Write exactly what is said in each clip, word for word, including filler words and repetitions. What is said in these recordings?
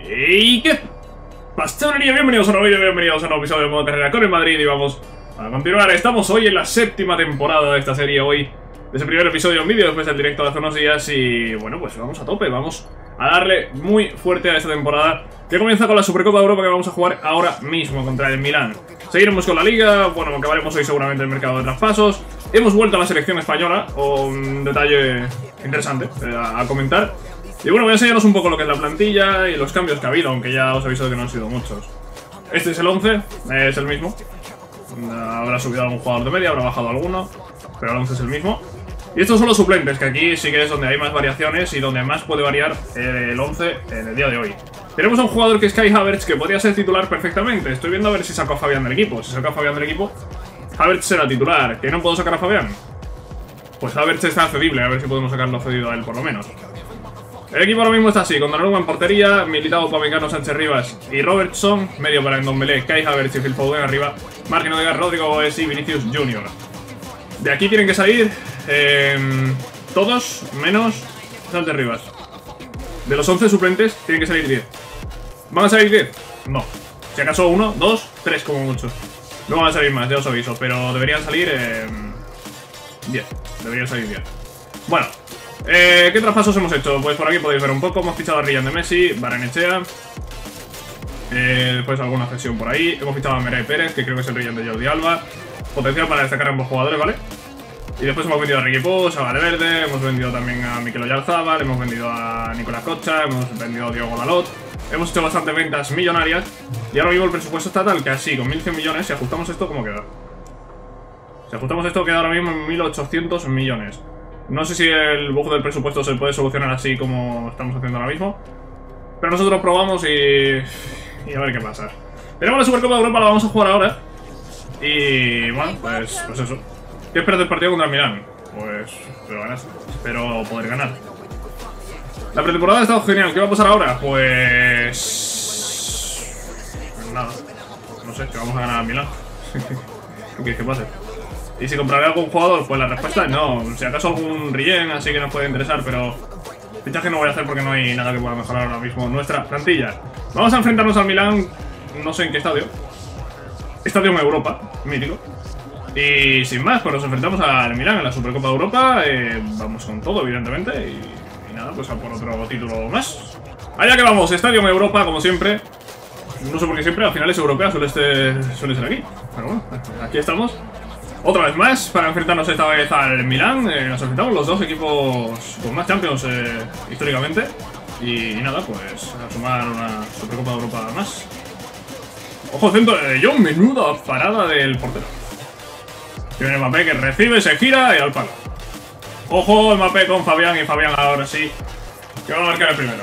¿Y qué pasa, bienvenidos a un nuevo vídeo, bienvenidos a un nuevo episodio de Modo Carrera con el Madrid. Y vamos a continuar. Estamos hoy en la séptima temporada de esta serie. Hoy, de ese primer episodio en vídeo, después del directo de hace unos días. Y bueno, pues vamos a tope, vamos a darle muy fuerte a esta temporada, que comienza con la Supercopa de Europa, que vamos a jugar ahora mismo contra el Milán. Seguiremos con la Liga, bueno, acabaremos hoy seguramente el mercado de traspasos. Hemos vuelto a la selección española, un detalle interesante eh, a, a comentar. Y bueno, voy a enseñaros un poco lo que es la plantilla y los cambios que ha habido, aunque ya os he aviso que no han sido muchos. Este es el once, es el mismo. Habrá subido algún jugador de media, habrá bajado alguno, pero el once es el mismo. Y estos son los suplentes, que aquí sí que es donde hay más variaciones y donde más puede variar el once en el día de hoy. Tenemos a un jugador que es Kai Havertz, que podría ser titular perfectamente. Estoy viendo a ver si saco a Fabián del equipo. Si saco a Fabián del equipo, Havertz será titular. ¿Que no puedo sacar a Fabián? Pues Havertz está cedible, a ver si podemos sacarlo cedido a él por lo menos. El equipo ahora mismo está así, con Donnarumma en portería, Militao, Upamecano, Sánchez Rivas y Robertson, medio para Ndombele, Kai Havertz y Phil Foden arriba, Martin Odegaard, Rodrigo Goes y Vinicius Junior De aquí tienen que salir eh, todos menos Sánchez Rivas. De los once suplentes tienen que salir diez. ¿Van a salir diez? No. Si acaso uno, dos, tres como mucho. No van a salir más, ya os aviso, pero deberían salir eh, diez. Deberían salir diez. Bueno. Eh, ¿Qué traspasos hemos hecho? Pues por aquí podéis ver un poco. Hemos fichado a Ryan de Messi, Barrenechea, eh, después alguna cesión por ahí. Hemos fichado a Mireia Pérez, que creo que es el Ryan de Jordi Alba. Potencial para destacar a ambos jugadores, ¿vale? Y después hemos vendido a Riqui Puig, a Valverde, hemos vendido también a Mikel Oyarzabal, hemos vendido a Nicolás Cocha, hemos vendido a Diogo Dalot. Hemos hecho bastantes ventas millonarias. Y ahora mismo el presupuesto está tal que así, con mil cien millones, si ajustamos esto, ¿cómo queda? Si ajustamos esto, queda ahora mismo en mil ochocientos millones. No sé si el bug del presupuesto se puede solucionar así como estamos haciendo ahora mismo, pero nosotros probamos y, y a ver qué pasa. Tenemos la Supercopa de Europa, la vamos a jugar ahora. Y bueno, pues, pues eso. ¿Qué esperas del partido contra el Milán? Pues espero ganar, espero poder ganar. La pretemporada ha estado genial. ¿Qué va a pasar ahora? Pues... pues nada, no sé, que vamos a ganar al Milán. ¿Qué quieres que pase? ¿Y si compraré algún jugador? Pues la respuesta es no. Si acaso algún Rien, así que nos puede interesar, pero fichaje no voy a hacer porque no hay nada que pueda mejorar ahora mismo nuestra plantilla. Vamos a enfrentarnos al Milán, no sé en qué estadio. Estadio en Europa, mítico. Y sin más, pues nos enfrentamos al Milán en la Supercopa de Europa. eh, Vamos con todo, evidentemente. Y, y nada, pues a por otro título más. Allá que vamos, Estadio en Europa, como siempre. No sé por qué siempre, a finales europeas suele ser, suele ser aquí. Pero bueno, aquí estamos. Otra vez más, para enfrentarnos esta vez al Milán. eh, Nos enfrentamos los dos equipos con más Champions eh, históricamente. Y, y nada, pues a sumar una Supercopa de Europa más. Ojo, centro de John, menuda parada del portero. Tiene el Mbappé que recibe, se gira y al palo. Ojo, el Mbappé con Fabián, y Fabián ahora sí que va a marcar el primero.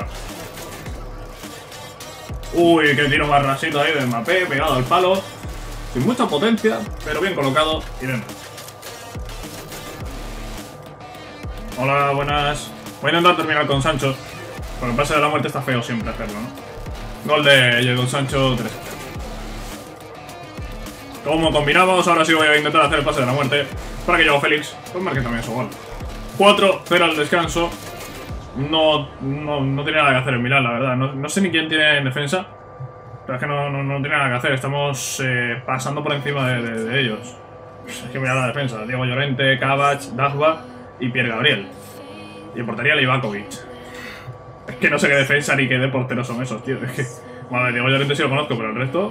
Uy, qué tiro más rasito ahí de Mbappé, pegado al palo. Sin mucha potencia, pero bien colocado y dentro. Hola, buenas. Voy a intentar terminar con Sancho. Porque el pase de la muerte está feo siempre hacerlo, ¿no? Gol de Jadon Sancho tres. Como combinamos, ahora sí voy a intentar hacer el pase de la muerte para que Joao Félix pues marque también su gol. cuatro cero al descanso. No, no, no tiene nada que hacer en Milán, la verdad. No, no sé ni quién tiene en defensa. Pero es que no, no, no tiene nada que hacer, estamos eh, pasando por encima de, de, de ellos. Hay que mirar la defensa. Diego Llorente, Kovac, Dagba y Pierre Gabriel. Y en portería Livakovic. Es que no sé qué defensa ni qué de porteros son esos, tío. Es que... Vale, Diego Llorente sí lo conozco, pero el resto...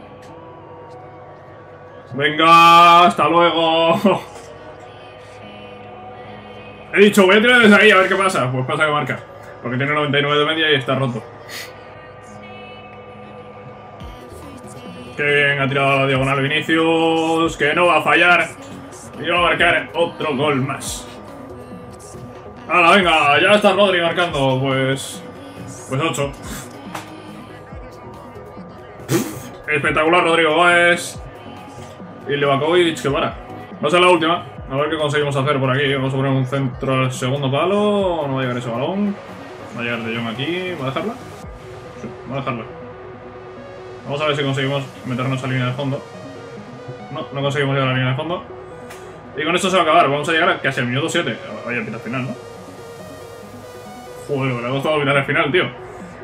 ¡Venga! ¡Hasta luego! He dicho, voy a tirar desde ahí a ver qué pasa. Pues pasa que marca. Porque tiene noventa y nueve de media y está roto. Qué bien ha tirado la diagonal Vinicius, que no va a fallar. Y va a marcar otro gol más. ¡Hala, venga! Ya está Rodri marcando. Pues... Pues ocho. Espectacular Rodrigo Goes. Y Livakovic que para. Va a ser la última. A ver qué conseguimos hacer por aquí. Vamos a poner un centro al segundo palo. No va a llegar ese balón. Va a llegar De Jong aquí. ¿Va a dejarla? Sí, va a dejarla. Vamos a ver si conseguimos meternos a la línea de fondo. No, no conseguimos llegar a la línea de fondo. Y con esto se va a acabar. Vamos a llegar a casi al minuto siete. Vaya pita final, ¿no? Joder, me ha costado olvidar el final, tío.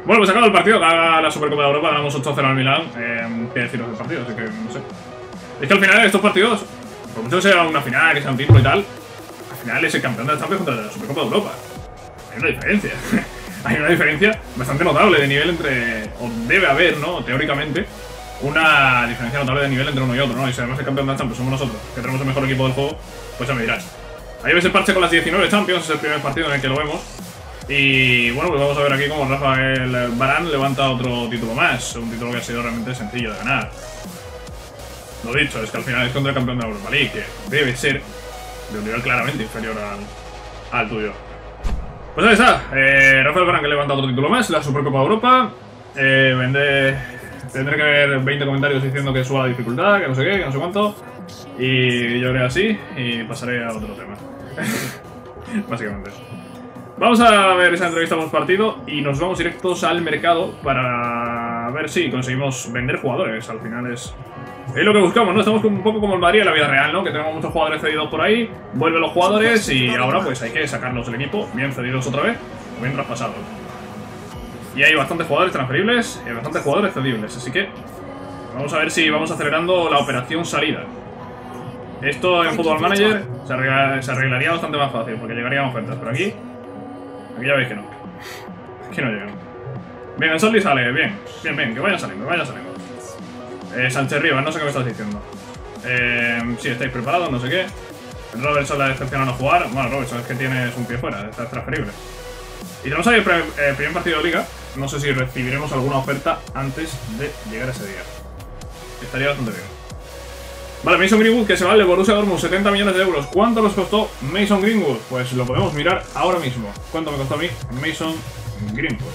Bueno, pues acaba el partido, gana la Supercopa de Europa, ganamos ocho cero al Milán. Eh, ¿Qué deciros del partido? Así que no sé. Es que al final estos partidos, por mucho que sea una final, que sea un título y tal, al final es el campeón de la Champions contra la Supercopa de Europa. Hay una diferencia. Hay una diferencia bastante notable de nivel entre... O debe haber, ¿no? Teóricamente, una diferencia notable de nivel entre uno y otro, ¿no? Y si además el campeón de la Champions somos nosotros, que tenemos el mejor equipo del juego, pues ya me dirás. Ahí ves el parche con las diecinueve Champions, es el primer partido en el que lo vemos. Y bueno, pues vamos a ver aquí cómo Rafael Varane levanta otro título más. Un título que ha sido realmente sencillo de ganar. Lo dicho, es que al final es contra el campeón de la Europa League, que debe ser de un nivel claramente inferior al, al tuyo. Pues ahí está, eh, Rafael Varane que levanta otro título más, la Supercopa de Europa. Eh, vende, tendré que ver veinte comentarios diciendo que suba la dificultad, que no sé qué, que no sé cuánto. Y yo creo así, y pasaré a otro tema. Básicamente. Vamos a ver esa entrevista post partido y nos vamos directos al mercado para ver si conseguimos vender jugadores. Al final es, es lo que buscamos, ¿no? Estamos un poco como el Madrid en la vida real, ¿no? Que tenemos muchos jugadores cedidos por ahí, vuelven los jugadores y ahora pues hay que sacarlos del equipo, bien cedidos otra vez, o bien traspasados. Y hay bastantes jugadores transferibles y hay bastantes jugadores cedibles, así que vamos a ver si vamos acelerando la operación salida. Esto en Football Manager se, arregla, se arreglaría bastante más fácil porque llegarían ofertas, pero aquí... Aquí ya veis que no. Aquí no llegan. Bien, el Solly sale, bien. Bien, bien, que vaya saliendo, que vaya saliendo. Eh, Sánchez Rivas, no sé qué me estás diciendo. Eh, sí, estáis preparados, no sé qué. El Robertson la decepciona no jugar. Bueno, Robertson es que tienes un pie fuera, está transferible. Y tenemos ahí el pre eh, primer partido de liga. No sé si recibiremos alguna oferta antes de llegar a ese día. Estaría bastante bien. Vale, Mason Greenwood que se va al Borussia Dortmund, setenta millones de euros. ¿Cuánto nos costó Mason Greenwood? Pues lo podemos mirar ahora mismo. ¿Cuánto me costó a mí Mason Greenwood?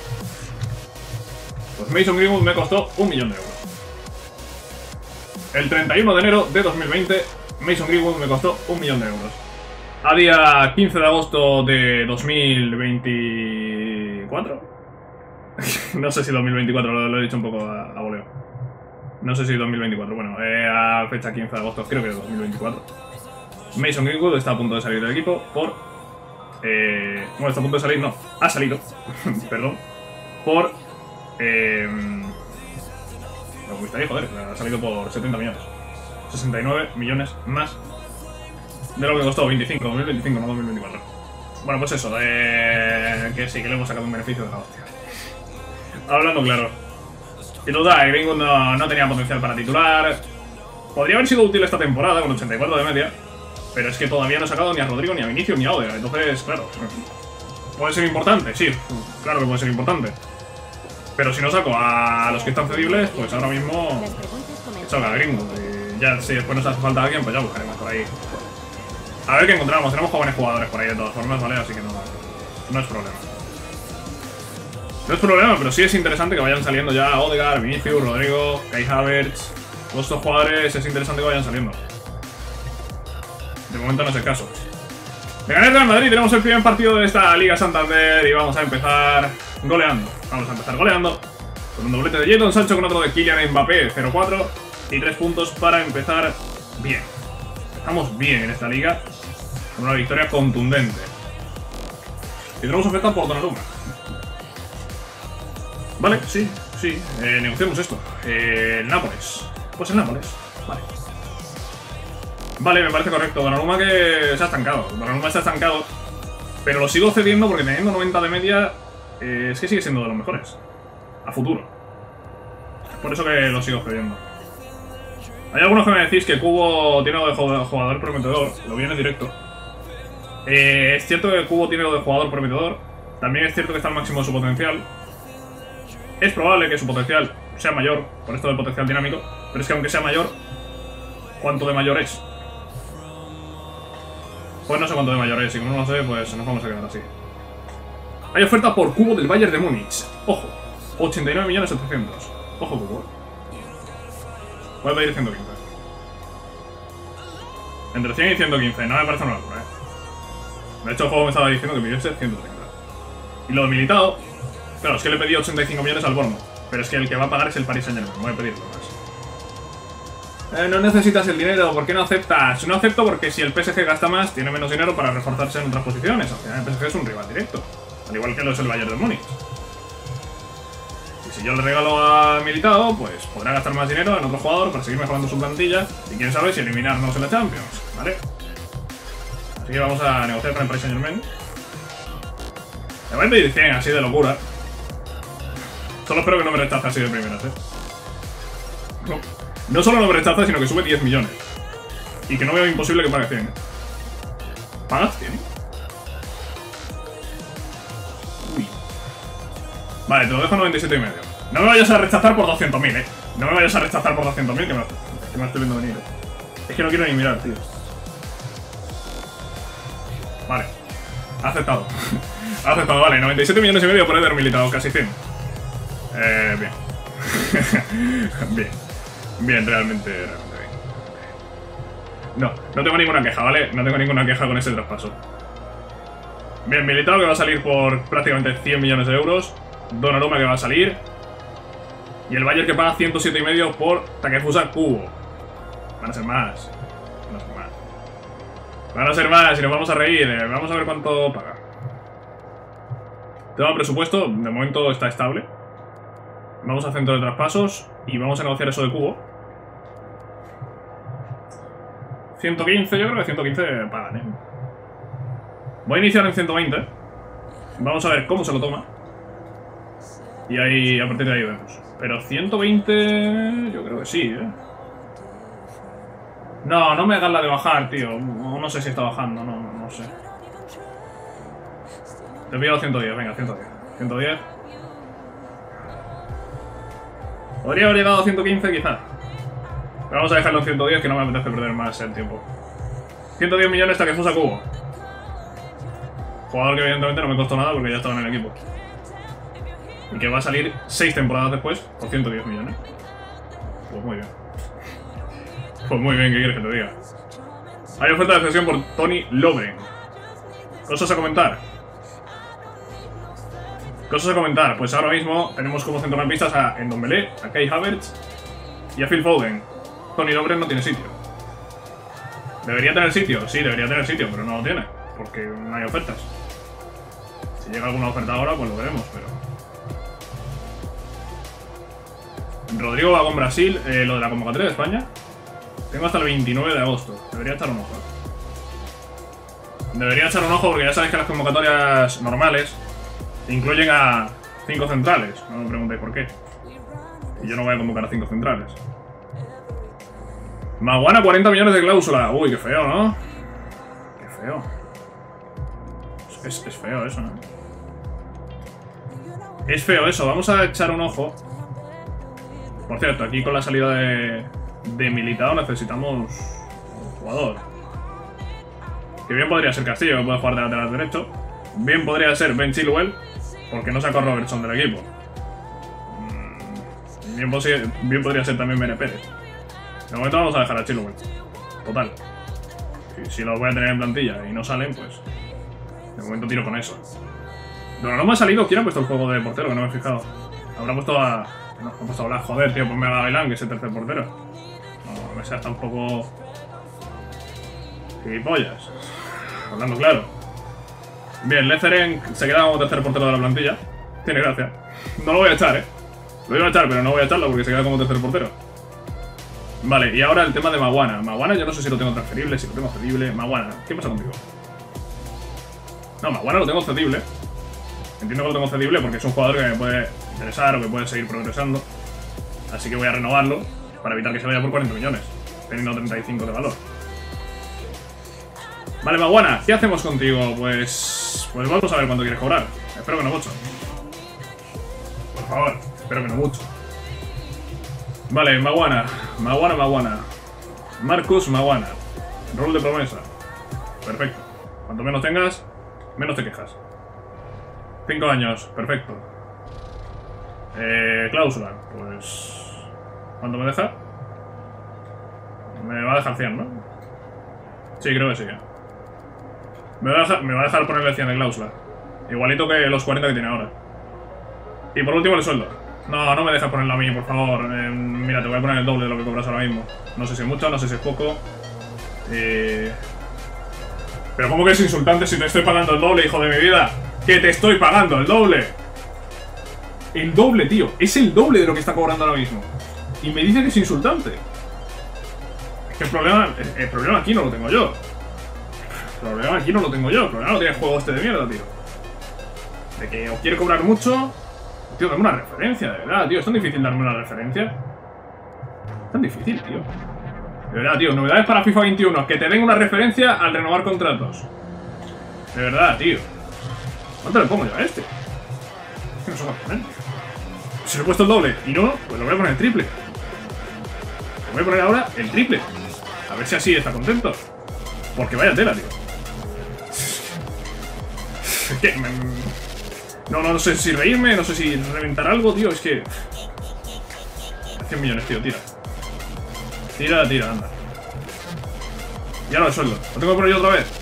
Pues Mason Greenwood me costó un millón de euros. El treinta y uno de enero de dos mil veinte, Mason Greenwood me costó un millón de euros. A día quince de agosto de dos mil veinticuatro. No sé si dos mil veinticuatro, lo, lo he dicho un poco a, a voleo. No sé si dos mil veinticuatro, bueno, eh, a fecha quince de agosto, creo que es dos mil veinticuatro. Mason Greenwood está a punto de salir del equipo por... Eh, bueno, está a punto de salir, no, ha salido, perdón, por... Eh, me gustaría, joder, ha salido por setenta millones. sesenta y nueve millones más de lo que costó, veinticinco, dos mil veinticinco, no dos mil veinticuatro. Bueno, pues eso, eh, que sí, que le hemos sacado un beneficio de la hostia. Hablando claro. Y duda, Greenwood no, no tenía potencial para titular. Podría haber sido útil esta temporada con ochenta y cuatro de media, pero es que todavía no ha sacado ni a Rodrigo, ni a Vinicius, ni a Odegaard. Entonces, claro, puede ser importante, sí, claro que puede ser importante. Pero si no saco a los que están cedibles, pues ahora mismo saco a Greenwood. Y ya si después nos hace falta alguien, pues ya buscaremos por ahí. A ver qué encontramos. Tenemos jóvenes jugadores por ahí de todas formas, ¿vale? Así que no, no es problema. No es problema, pero sí es interesante que vayan saliendo ya Odegaard, Vinicius, Rodrigo, Kai Havertz. Todos estos jugadores es interesante que vayan saliendo. De momento no es el caso. De ganar el Real Madrid, tenemos el primer partido de esta Liga Santander y vamos a empezar goleando. Vamos a empezar goleando con un doblete de Jadon Sancho con otro de Kylian Mbappé, cero cuatro. Y tres puntos para empezar bien. Estamos bien en esta liga con una victoria contundente. Y tenemos oferta por Donnarumma. Vale, sí, sí, eh, negociemos esto. Eh, el Nápoles. Pues el Nápoles, vale. Vale, me parece correcto. Donnarumma que se ha estancado. Donnarumma está estancado. Pero lo sigo cediendo porque teniendo noventa de media, eh, es que sigue siendo de los mejores. A futuro. Por eso que lo sigo cediendo. Hay algunos que me decís que Cubo tiene lo de jugador prometedor. Lo vi en el directo. Eh, es cierto que Cubo tiene lo de jugador prometedor. También es cierto que está al máximo de su potencial. Es probable que su potencial sea mayor, por esto del potencial dinámico, pero es que aunque sea mayor, ¿cuánto de mayor es? Pues no sé cuánto de mayor es, y como no lo sé, pues nos vamos a quedar así. Hay oferta por Cubo del Bayern de Múnich. Ojo, ochenta y nueve millones setecientos. Ojo, Cubo. Voy a pedir ciento quince. Entre cien y ciento quince, no me parece una locura, eh. De hecho, el juego me estaba diciendo que pidiese ciento treinta. Y lo militado, claro, es que le pedí ochenta y cinco millones al Bournemouth, pero es que el que va a pagar es el Paris Saint-Germain. Voy a pedirlo más. Eh, no necesitas el dinero, ¿por qué no aceptas? No acepto porque si el P S G gasta más, tiene menos dinero para reforzarse en otras posiciones. Al final el P S G es un rival directo, al igual que lo es el Bayern de Múnich. si yo le regalo a Militao, pues podrá gastar más dinero en otro jugador para seguir mejorando su plantilla y quién sabe si eliminarnos en la Champions, ¿vale? Así que vamos a negociar con el Paris Saint-Germain. Me voy a pedir cien así de locura. Solo espero que no me rechace así de primeras, ¿eh? No, no solo no me rechaza, sino que sube diez millones. Y que no veo imposible que pague cien, ¿eh? ¿Pagas cien? Uy. Vale, te lo dejo noventa y siete y medio. No me vayas a rechazar por doscientos mil, ¿eh? No me vayas a rechazar por doscientos mil, que me, que me estoy viendo venir. Es que no quiero ni mirar, tío. Vale. Ha aceptado. Ha aceptado, vale. noventa y siete millones y medio por Eder Militao, casi cien. Eh, bien. Bien. Bien, realmente, realmente bien. No, no tengo ninguna queja, ¿vale? No tengo ninguna queja con ese traspaso. Bien, Militao que va a salir por prácticamente cien millones de euros. Donnarumma que va a salir. Y el Bayern que paga ciento siete y medio por Takefusa Kubo. Van a ser más. Van a ser más. Van a ser más y nos vamos a reír. Eh. Vamos a ver cuánto paga. Tema de presupuesto, de momento está estable. Vamos a centro de traspasos y vamos a negociar eso de Kubo. ciento quince, yo creo que ciento quince pagan, ¿eh? Voy a iniciar en ciento veinte. Vamos a ver cómo se lo toma. Y ahí, a partir de ahí vemos. Pero ciento veinte, yo creo que sí, ¿eh? No, no me hagas la de bajar, tío. No, no sé si está bajando, no, no, no sé. Te he pillado ciento diez, venga, ciento diez. ciento diez. Podría haber llegado a ciento quince, quizás. Pero vamos a dejarlo en ciento diez, que no me apetece perder más el tiempo. ciento diez millones Takefusa Kubo. Jugador que evidentemente no me costó nada porque ya estaba en el equipo. Y que va a salir seis temporadas después por ciento diez millones. Pues muy bien. Pues muy bien, ¿qué quieres que te diga? Hay oferta de cesión por Tony Lovren. Cosas a comentar. Cosas a comentar. Pues ahora mismo tenemos como centrocampistas a Ndombele, a Kai Havertz y a Phil Foden. Tony Lovren no tiene sitio. ¿Debería tener sitio? Sí, debería tener sitio, pero no lo tiene. Porque no hay ofertas. Si llega alguna oferta ahora, pues lo veremos, pero... Rodrigo va con Brasil, eh, lo de la convocatoria de España. Tengo hasta el veintinueve de agosto. Debería echar un ojo. Debería echar un ojo porque ya sabéis que las convocatorias normales incluyen a cinco centrales. No me preguntéis por qué. Y yo no voy a convocar a cinco centrales. Maguana, cuarenta millones de cláusula. Uy, qué feo, ¿no? Qué feo. Es, es feo eso, ¿no? Es feo eso. Vamos a echar un ojo. Por cierto, aquí con la salida de, de Militao necesitamos un jugador. Que bien podría ser Castillo, que puede jugar de lateral derecho. Bien podría ser Ben Chilwell, porque no sacó a Robertson del equipo. Bien, bien podría ser también Mene Pérez. De momento vamos a dejar a Chilwell. Total. Si, si los voy a tener en plantilla y no salen, pues... De momento tiro con eso. Bueno, no me ha salido. ¿Quién ha puesto el juego de portero? Que no me he fijado. Habrá puesto a... No, me he puesto a hablar. Joder, tío, ponme a Gavilán, que es el tercer portero. No, me seas tampoco... Gilipollas. Hablando claro. Bien, Lezeren se queda como tercer portero de la plantilla. Tiene gracia. No lo voy a echar, eh. Lo iba a echar, pero no voy a echarlo porque se queda como tercer portero. Vale, y ahora el tema de Maguana. Maguana yo no sé si lo tengo transferible, si lo tengo cedible. Maguana, ¿qué pasa contigo? No, Maguana lo tengo cedible. Entiendo que lo tengo cedible porque es un jugador que me puede interesar o que puede seguir progresando. Así que voy a renovarlo para evitar que se vaya por cuarenta millones, teniendo treinta y cinco de valor. Vale, Maguana, ¿qué hacemos contigo? Pues... Pues vamos a ver cuánto quieres cobrar. Espero que no mucho. Por favor, espero que no mucho. Vale, Maguana. Maguana, Maguana. Marcus Maguana. Rol de promesa. Perfecto. Cuanto menos tengas, menos te quejas. Cinco años. Perfecto. Eh, cláusula. Pues... ¿Cuánto me deja? Me va a dejar cien, ¿no? Sí, creo que sí. Me va a dejar, me va a dejar ponerle cien de cláusula. Igualito que los cuarenta que tiene ahora. Y por último el sueldo. No, no me dejas ponerlo a mí, por favor. Eh, mira, te voy a poner el doble de lo que cobras ahora mismo. No sé si es mucho, no sé si es poco. Eh... Pero ¿cómo que es insultante si te estoy pagando el doble, hijo de mi vida? ¡Que te estoy pagando el doble! El doble, tío. Es el doble de lo que está cobrando ahora mismo. Y me dice que es insultante. Es que el problema, el, el problema aquí no lo tengo yo. El problema aquí no lo tengo yo. El problema lo tiene el juego este de mierda, tío. De que os quiere cobrar mucho. Tío, dame una referencia, de verdad, tío. Es tan difícil darme una referencia. Es tan difícil, tío. De verdad, tío. Novedades para FIFA veintiuno. Que te den una referencia al renovar contratos. De verdad, tío. ¿Cuánto le pongo yo a este? Es que no se va a poner. Si le he puesto el doble y no, pues lo voy a poner el triple. Lo voy a poner ahora el triple. A ver si así está contento. Porque vaya tela, tío. Es que... Me... No, no, no sé si reírme, no sé si reventar algo, tío. Es que... cien millones, tío, tira. Tira, tira, anda. Ya no el sueldo. ¿Lo tengo que poner yo otra vez?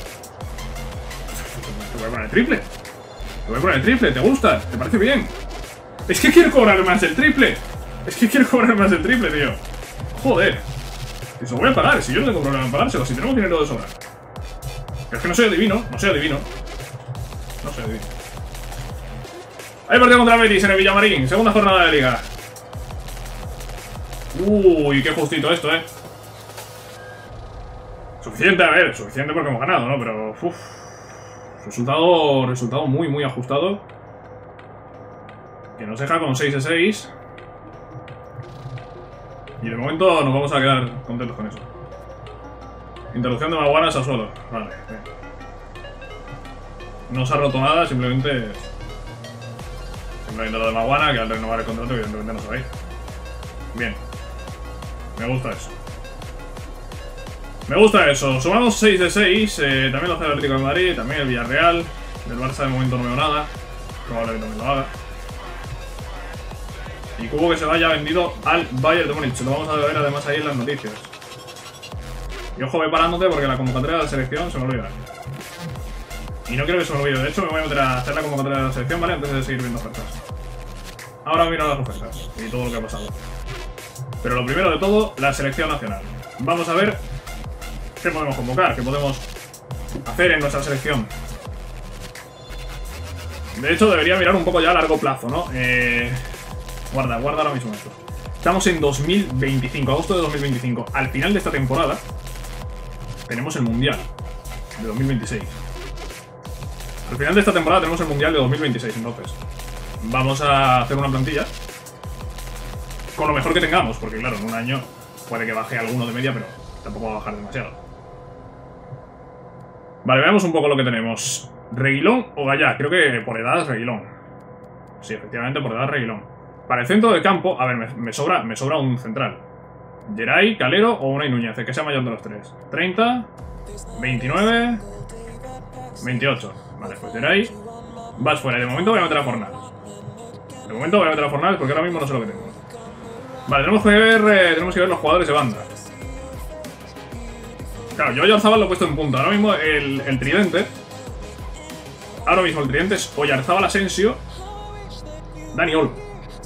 Te voy a poner el triple. Te voy a poner el triple, ¿te gusta? ¿Te parece bien? Es que quiero cobrar más el triple. Es que quiero cobrar más el triple, tío. Joder. Y se lo voy a pagar, si yo no tengo problema en pagárselo, si tenemos dinero de sobra. Pero es que no soy adivino, no soy adivino. No soy adivino. Hay partido contra Betis en el Villamarín, segunda jornada de liga. Uy, qué justito esto, eh. Suficiente, a ver, suficiente porque hemos ganado, ¿no? Pero, uff. Resultado, resultado muy, muy ajustado. Que nos deja con seis de seis. Y de momento nos vamos a quedar contentos con eso. Interrupción de Maguanas a suelo. Vale, bien. No se ha roto nada, simplemente... Simplemente lo de Maguana, que al renovar el contrato evidentemente no se va a ir. Bien. Me gusta eso. Me gusta eso. Sumamos seis de seis. Eh, también lo hace el Atlético de Madrid, también el Villarreal. Del Barça de momento no veo nada. Probablemente también lo haga. Y Cubo que se vaya vendido al Bayern de Múnich. Lo vamos a ver además ahí en las noticias. Y ojo, ve parándote porque la convocatoria de la selección se me olvida. Y no quiero que se me olvide. De hecho, me voy a meter a hacer la convocatoria de la selección, ¿vale? Antes de seguir viendo ofertas. Ahora miro las ofertas y todo lo que ha pasado. Pero lo primero de todo, la selección nacional. Vamos a ver qué podemos convocar, qué podemos hacer en nuestra selección. De hecho, debería mirar un poco ya a largo plazo, ¿no? Eh... Guarda, guarda ahora mismo esto. Estamos en dos mil veinticinco, agosto de dos mil veinticinco. Al final de esta temporada tenemos el Mundial de dos mil veintiséis. Al final de esta temporada tenemos el Mundial de dos mil veintiséis, entonces vamos a hacer una plantilla con lo mejor que tengamos, porque claro, en un año puede que baje alguno de media, pero tampoco va a bajar demasiado. Vale, veamos un poco lo que tenemos. ¿Reguilón o Gallá? Creo que por edad es Reguilón. Sí, efectivamente, por edad es Reguilón. Para el centro de campo, a ver, me, me, sobra, me sobra un central. Geray, Calero o Unai Núñez, el que sea mayor de los tres. treinta, veintinueve, veintiocho. Vale, pues Geray. Vas fuera. Y de momento voy a meter a Fornals. De momento voy a meter a Fornals porque ahora mismo no sé lo que tengo. Vale, tenemos que ver, eh, tenemos que ver los jugadores de banda. Claro, yo a Oyarzábal lo he puesto en punta. Ahora mismo el, el tridente. Ahora mismo el tridente es Oyarzábal, Asensio, Dani Olmo.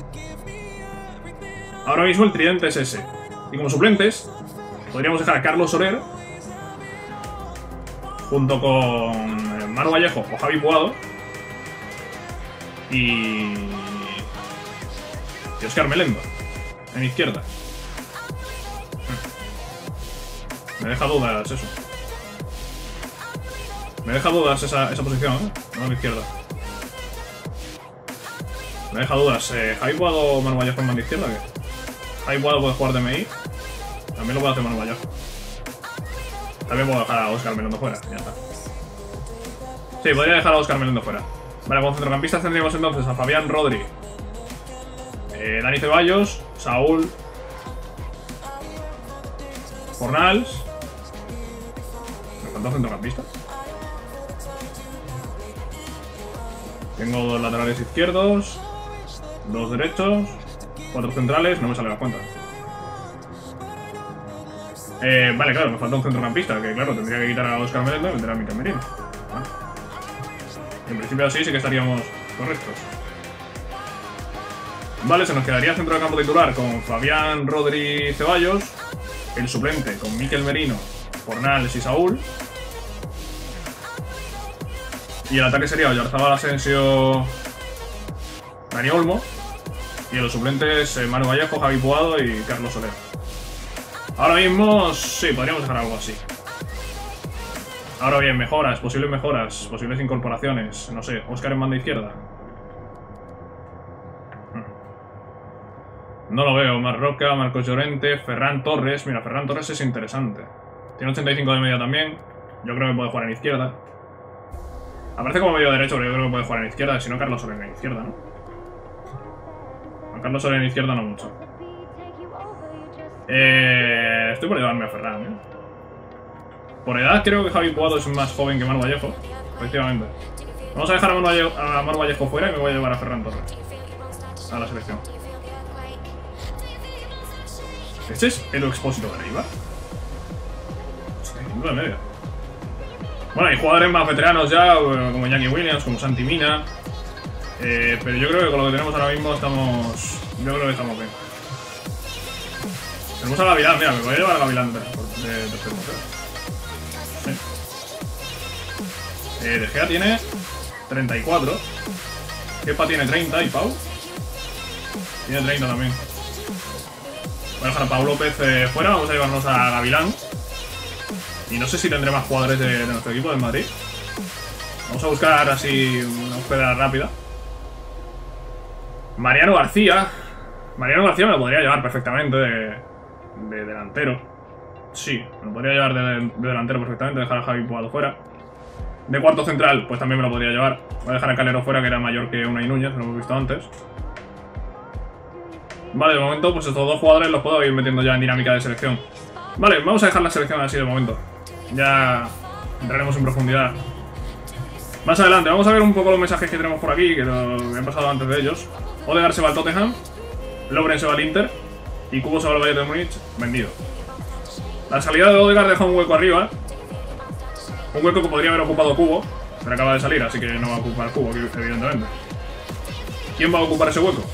Ahora mismo el tridente es ese. Y como suplentes podríamos dejar a Carlos Soler junto con Manu Vallejo o Javi Puado y... y Óscar Melendo en izquierda. Me deja dudas eso. Me deja dudas esa, esa posición, ¿eh? No a la izquierda. Me deja dudas. Eh, ¿Javi Puado o Manu Vallejo en banda izquierda? ¿Qué? Javi Puado puede jugar de M I. También lo puede hacer Manu Vallejo. También puedo dejar a Óscar Melendo fuera. Ya está. Sí, podría dejar a Óscar Melendo fuera. Vale, como centrocampistas tendríamos entonces a Fabián Rodri, eh, Dani Ceballos, Saúl, Fornals. ¿Me faltan centrocampistas? Tengo dos laterales izquierdos, dos derechos, cuatro centrales, no me sale la cuenta. Eh, vale, claro, me falta un centrocampista, que claro, tendría que quitar a Óscar Melendo y meter a Mikel Merino. Vale. En principio así sí que estaríamos correctos. Vale, se nos quedaría centro de campo titular con Fabián, Rodri, Ceballos. El suplente con Mikel Merino, Fornals y Saúl. Y el ataque sería Oyarzábal, Asensio, Dani Olmo. Y los suplentes, eh, Manu Vallejo, Javi Puado y Carlos Soler. Ahora mismo, sí, podríamos dejar algo así. Ahora bien, mejoras, posibles mejoras, posibles incorporaciones. No sé, Óscar en banda izquierda. No lo veo. Marroca, Marcos Llorente, Ferran Torres. Mira, Ferran Torres es interesante. Tiene ochenta y cinco de media también. Yo creo que puede jugar en izquierda. Aparece como medio derecho, pero yo creo que puede jugar en izquierda. Si no, Carlos Soler en izquierda, ¿no? A Carlos Soler en izquierda no mucho. Eh, estoy por llevarme a Ferran, ¿eh? Por edad creo que Javi Puado es más joven que Manu Vallejo. Efectivamente. Vamos a dejar a Manu Vallejo, a Manu Vallejo fuera y me voy a llevar a Ferran Torres a la selección. ¿Este es el expósito de arriba? cinco de media. Bueno, hay jugadores más veteranos ya, como Jackie Williams, como Santi Mina. Eh, pero yo creo que con lo que tenemos ahora mismo estamos... Yo creo que estamos bien. Tenemos a Gavilán, mira, me voy a llevar a Gavilán de tercer portero. Sí. Eh, De Gea tiene treinta y cuatro. Kepa tiene treinta y Pau tiene treinta también. Voy a dejar a Pau López eh, fuera, vamos a llevarnos a Gavilán. Y no sé si tendré más jugadores de, de nuestro equipo del Madrid. Vamos a buscar así una búsqueda rápida. Mariano García. Mariano García me lo podría llevar perfectamente de, de delantero. Sí, me lo podría llevar de, de delantero perfectamente, dejar a Javi Puado fuera. De cuarto central, pues también me lo podría llevar. Voy a dejar a Calero fuera, que era mayor que Unai Núñez, lo hemos visto antes. Vale, de momento, pues estos dos jugadores los puedo ir metiendo ya en dinámica de selección. Vale, vamos a dejar la selección así de momento. Ya entraremos en profundidad más adelante. Vamos a ver un poco los mensajes que tenemos por aquí, que lo he pasado antes de ellos. Odegaard se va al Tottenham, Lovren se va al Inter y Kubo se va al Bayern de Múnich, vendido. La salida de Odegaard deja un hueco arriba. Un hueco que podría haber ocupado Kubo, pero acaba de salir, así que no va a ocupar Kubo, evidentemente. ¿Quién va a ocupar ese hueco?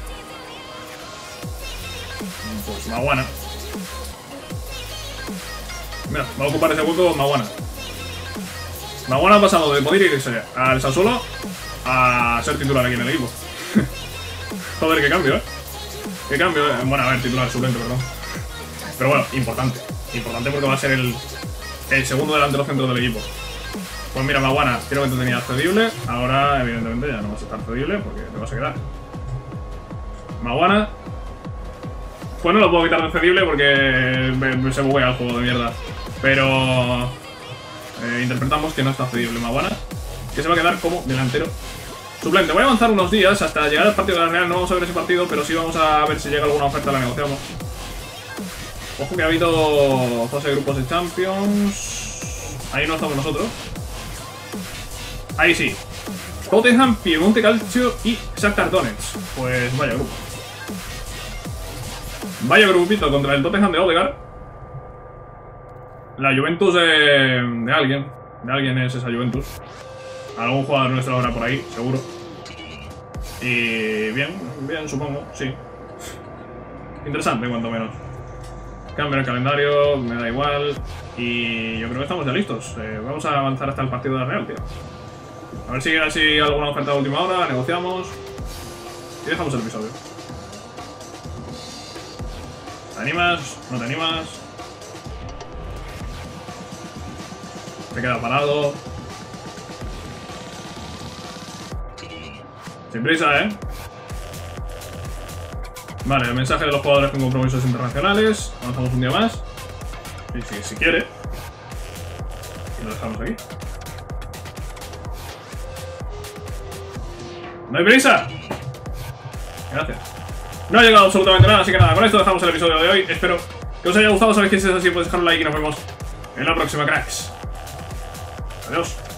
Pues Maguana. Mira, va a ocupar ese hueco Maguana. Maguana ha pasado de poder irse al Sassuolo a ser titular aquí en el equipo. Joder, qué cambio, ¿eh? Qué cambio, ¿eh? Bueno, a ver, titular suplente, perdón. Pero bueno, importante. Importante porque va a ser el, el segundo delantero centro del equipo. Pues mira, Maguana, creo que te tenías cedible. Ahora, evidentemente, ya no vas a estar cedible porque te vas a quedar. Maguana. Pues no lo puedo quitar de cedible porque me, me se buguea el juego de mierda. Pero eh, interpretamos que no está cedible Maguana, que se va a quedar como delantero suplente. Voy a avanzar unos días hasta llegar al partido de la Real. No vamos a ver ese partido, pero sí vamos a ver si llega alguna oferta, la negociamos. Ojo que ha habido fase de grupos de Champions. Ahí no estamos nosotros. Ahí sí. Tottenham, Piemonte Calcio y Shakhtar Donetsk. Pues vaya grupo. Vaya grupito contra el Tottenham de Odegaard. La Juventus de, de alguien. De alguien es esa Juventus. Algún jugador nuestro habrá por ahí, seguro. Y bien, bien supongo, sí. Interesante, cuanto menos. Cambio el calendario, me da igual. Y yo creo que estamos ya listos. Eh, vamos a avanzar hasta el partido de la Real, tío. A ver si hay si alguna oferta de última hora, negociamos. Y dejamos el episodio. ¿Te animas? ¿No te animas? Se queda parado. Sin prisa, ¿eh? Vale, el mensaje de los jugadores con compromisos internacionales. Avanzamos un día más. Y si, si quiere. Y lo dejamos aquí. ¡No hay prisa! Gracias. No ha llegado absolutamente nada, así que nada, con esto dejamos el episodio de hoy. Espero que os haya gustado. Sabéis que si es así, podéis dejar un like y nos vemos en la próxima, cracks. Adiós.